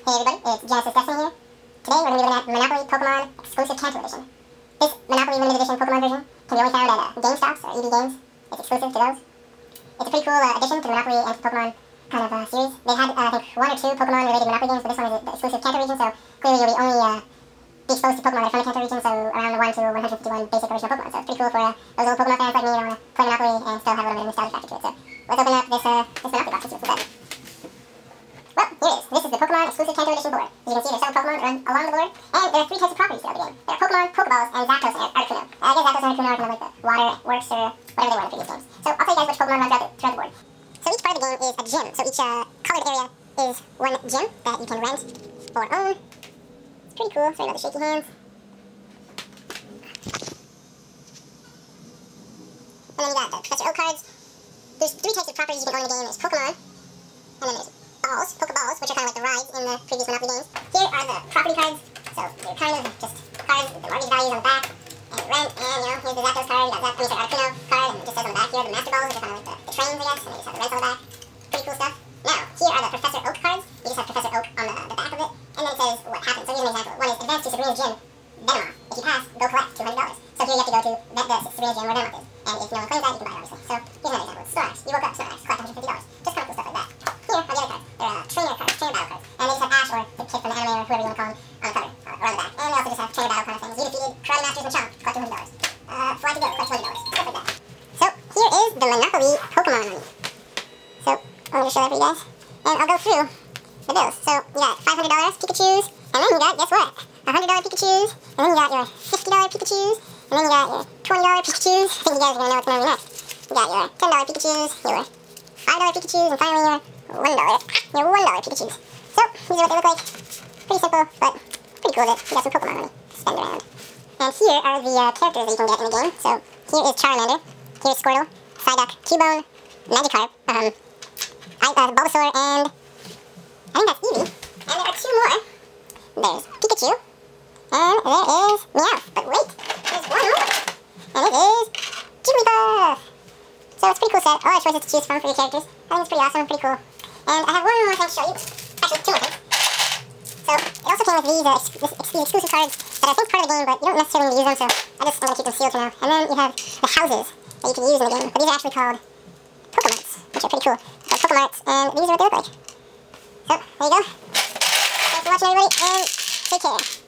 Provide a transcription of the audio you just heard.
Hey everybody, it's Genesis Destiny here. Today we're going to be looking at Monopoly Pokemon Exclusive Kanto Edition. This Monopoly Limited Edition Pokemon version can be only found at GameStops or EB Games. It's exclusive to those. It's a pretty cool addition to the Monopoly and Pokemon kind of series. They had, I think, one or two Pokemon related Monopoly games, but this one is the exclusive Kanto region, so clearly you'll be only be exposed to Pokemon that are from the Kanto region, so around the 1 to 151 basic original Pokemon. So it's pretty cool for those old Pokemon fans like me that want to play Monopoly and still have a little bit of nostalgia factor to it. So let's open up this Monopoly box and see what's inside. Well, here it is. This is the Pokemon Exclusive Kanto Edition board. As you can see, there's 7 Pokemon along the board, and there are 3 types of properties throughout the game. There are Pokemon, Pokeballs, and Zapdos and Articuno. I guess Zapdos and Articuno are kind of like the water works or whatever they were in the previous games. So I'll tell you guys which Pokemon runs throughout the board. So each part of the game is a gym. So each colored area is one gym that you can rent or own. It's pretty cool. Sorry about the shaky hands. And then you got the Professor Oak cards. There's 3 types of properties you can own in the game. There's Pokemon, and then there's balls, Pokeballs, which are kind of like the rides in the previous Monopoly games. Here are the property cards. So they're kind of just cards with the mortgage values on the back, and rent, and you know, here's the Zapdos card, you got Articuno card, and it just says on the back here, the Master Balls, which are kind of like the trains, I guess, and they just have the rent on the back. Pretty cool stuff. Now, here are the Professor Oak cards. You just have Professor Oak on the back of it, and then it says what happens. So here's an example. One is advance to Sabrina's gym, Venomoth. If you pass, go collect $200. So here you have to go to the Sabrina's gym where Venomoth is. And if no one claims that, you can buy it, obviously. So here's another example. Snorlax. You woke up, Snorlax, collect $150. Just kind of cool stuff like that. Here are the other cards. They're trainer cards, trainer battle cards. And they just have Ash or the kid from the anime or whoever you want to call him on the cover, or on the back. And they also just have trainer battle kind of things. You defeated Karate Masters Machamp, collect $200. Fly to go, collect $200. Stuff like that. So here is the Monopoly Pokemon Money. So I'm going to show that for you guys. And I'll go through the bills. So you got $500 Pikachus, and then you got, guess what? $100 Pikachus, and then you got your $50 Pikachus, and then you got your $20 Pikachus. I think you guys are going to know what's going to be next. You got your $10 Pikachus, your $5 Pikachus, and finally your $1 Pikachus. So these are what they look like. Pretty simple, but pretty cool that you got some Pokemon money to spend around. And here are the characters that you can get in the game. So here is Charmander, here is Squirtle, Psyduck, Cubone, Magikarp, Bulbasaur, and I think that's Eevee. And there are 2 more. There's Pikachu, and there is Meowth. But wait, there's 1 more. And it is Jigglypuff. So it's a pretty cool set. A lot of choices to choose from for your characters. I think it's pretty awesome and pretty cool. And I have 1 more thing to show you. Actually, 2 more things. So it also came with these exclusive cards that I think part of the game, but you don't necessarily need to use them, so I'm going to keep them sealed for now. And then you have the houses that you can use in the game, but these are actually called Pokemarts, which are pretty cool. They're Pokemarts, and these are what they look like. So, there you go. Thanks for watching, everybody, and take care.